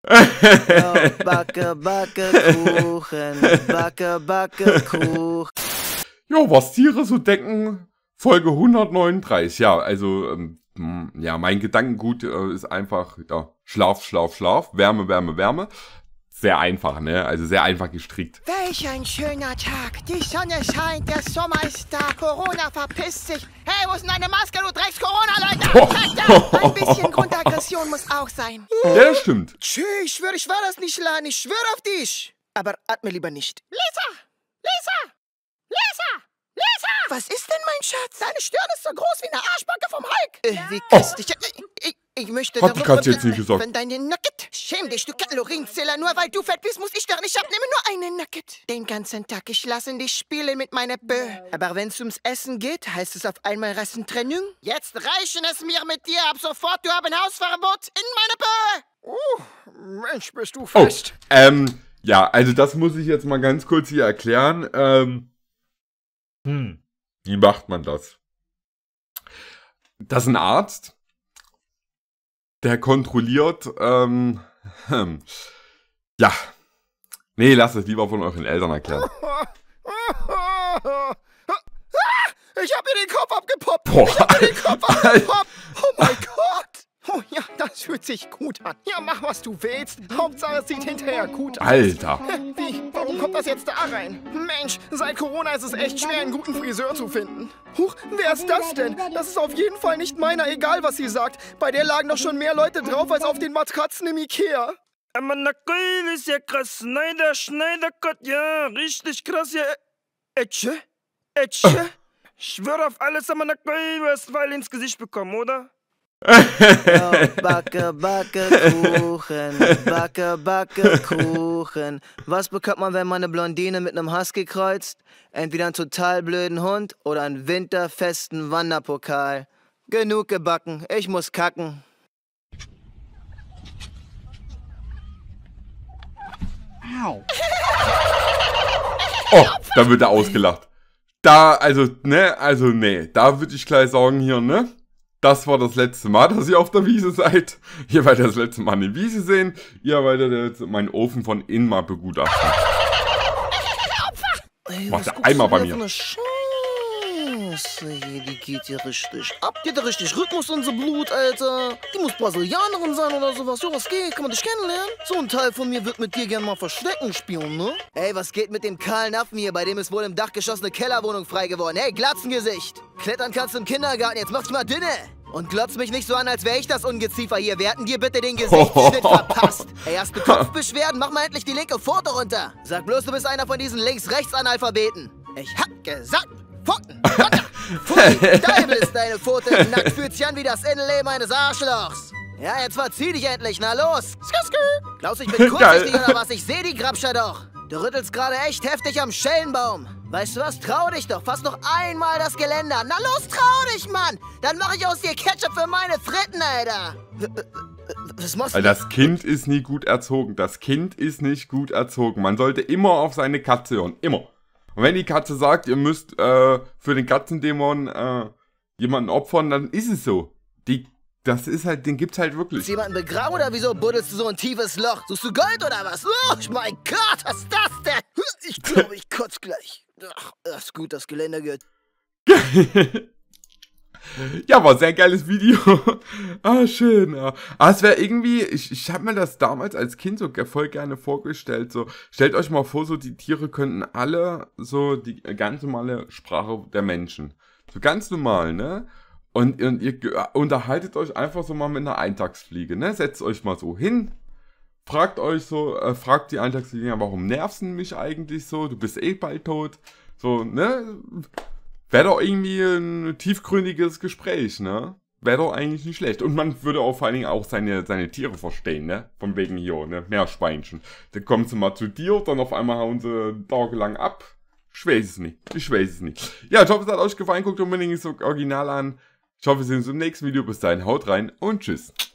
Jo, backe, backe Kuchen, backe, backe Kuchen. Jo, was Tiere so denken, Folge 139. Ja, also, ja, mein Gedankengut ist einfach, ja, Schlaf, Schlaf, Schlaf, Wärme, Wärme, Wärme. Sehr einfach, ne? Also sehr einfach gestrickt. Welch ein schöner Tag. Die Sonne scheint, der Sommer ist da. Corona verpisst sich. Hey, wo ist denn deine Maske, du Drecks-Corona-Leute? Ein bisschen Grundaggression muss auch sein. Ja, das stimmt. Tschüss, ich schwöre, ich war das nicht, Lan. Ich schwöre auf dich. Aber atme lieber nicht. Lisa! Lisa! Lisa! Lisa! Was ist denn, mein Schatz? Deine Stirn ist so groß wie eine Arschbacke vom Hulk. Wie köstlich. Ich möchte Hat die Katze jetzt nicht gesagt. Wenn deine Nugget. Schäm dich, du Kalorienzähler. Nur weil du fett bist, muss ich doch nicht abnehmen. Nur eine Nugget. Den ganzen Tag. Ich lasse dich spielen mit meiner Bö. Aber wenn es ums Essen geht, heißt es auf einmal Rassentrennung. Jetzt reichen es mir mit dir. Ab sofort, du hast ein Hausverbot in meine Bö. Mensch, bist du fest. Ja, also das muss ich jetzt mal ganz kurz hier erklären. Wie macht man das? Das ist ein Arzt, der kontrolliert, ja. Nee, lasst es lieber von euren Eltern erklären. Ich hab mir den Kopf abgepoppt. Boah. Ich hab mir den Kopf abgepoppt. Oh mein Gott. Oh ja, das fühlt sich gut an. Ja, mach, was du willst. Hauptsache, es sieht hinterher gut aus. Alter. Wie? Warum kommt das jetzt da rein? Mensch, seit Corona ist es echt schwer, einen guten Friseur zu finden. Huch, wer ist das denn? Das ist auf jeden Fall nicht meiner, egal was sie sagt. Bei der lagen doch schon mehr Leute drauf als auf den Matratzen im Ikea. Aber na geil, ist ja krass. Schneidercut, ja, richtig krass, ja. Ätsche? Ich schwöre auf alles, aber na geil, du hast Pfeil ins Gesicht bekommen, oder? Jo, backe, backe Kuchen, backe, backe Kuchen. Was bekommt man, wenn man eine Blondine mit einem Husky kreuzt? Entweder einen total blöden Hund oder einen winterfesten Wanderpokal. Genug gebacken, ich muss kacken. Oh, da wird er ausgelacht. Da, nee, da würde ich gleich sagen hier, ne? Das war das letzte Mal, dass ihr auf der Wiese seid. Ihr werdet das letzte Mal eine Wiese sehen. Ihr werdet jetzt meinen Ofen von innen mal begutachten. Ey, Macht was er einmal bei guckst du mir. denn für eine Scheiße hier, die geht hier richtig ab. Die hat ja richtig Rhythmus in so Blut, Alter. Die muss Brasilianerin sein oder sowas. Jo, was geht? Kann man dich kennenlernen? So ein Teil von mir wird mit dir gern mal Verstecken spielen, ne? Ey, was geht mit dem kahlen Affen hier? Bei dem ist wohl im Dachgeschoss eine Kellerwohnung frei geworden. Hey, Glatzengesicht! Klettern kannst du im Kindergarten, jetzt mach dich mal dünne! Und glotz mich nicht so an, als wäre ich das Ungeziefer hier. Wir hätten dir bitte den Gesichtsschnitt verpasst. Ey, hast du Kopfbeschwerden? Mach mal endlich die linke Pfote runter. Sag bloß, du bist einer von diesen Links-Rechts-Analphabeten. Ich hab gesagt, Pfoten runter. Pfui, Deibel ist deine Pfote. Nackt fühlt sich an wie das Innenleben eines Arschlochs. Ja, jetzt verzieh dich endlich, na los. Glaubst du, ich bin kurzsichtig oder was? Ich seh die Grabscher doch. Du rüttelst gerade echt heftig am Schellenbaum. Weißt du was? Trau dich doch. Fass noch einmal das Geländer an. Na los, trau dich, Mann. Dann mache ich aus dir Ketchup für meine Fritten, Alter. Was machst du? Weil das Kind ist nie gut erzogen. Das Kind ist nicht gut erzogen. Man sollte immer auf seine Katze hören. Immer. Und wenn die Katze sagt, ihr müsst für den Katzendämon jemanden opfern, dann ist es so. Das ist halt, den gibt's halt wirklich. Ist jemanden begraben oder wieso buddelst du so ein tiefes Loch? Suchst du Gold oder was? Oh, mein Gott, was ist das denn? Ich glaube, ich kotz gleich. Ach, das ist gut, das Geländer gehört. Ja, war ein sehr geiles Video. Ah, schön. Ja. Ah, es wäre irgendwie, ich habe mir das damals als Kind so voll gerne vorgestellt. So, stellt euch mal vor, so die Tiere könnten alle so die ganz normale Sprache der Menschen. So ganz normal, ne? Und ihr unterhaltet euch einfach so mal mit einer Eintagsfliege, ne? Setzt euch mal so hin, fragt die Eintagsfliege, ja, warum nervst du mich eigentlich so? Du bist eh bald tot. So, ne? Wäre doch irgendwie ein tiefgründiges Gespräch, ne? Wäre doch eigentlich nicht schlecht. Und man würde auch vor allen Dingen auch seine Tiere verstehen, ne? Von wegen hier, ne? Meerschweinchen. Dann kommen sie mal zu dir, dann auf einmal hauen sie tagelang ab. Ich weiß es nicht. Ja, ich hoffe, es hat euch gefallen. Guckt unbedingt das Original an. Ich hoffe, wir sehen uns im nächsten Video. Bis dahin, haut rein und tschüss.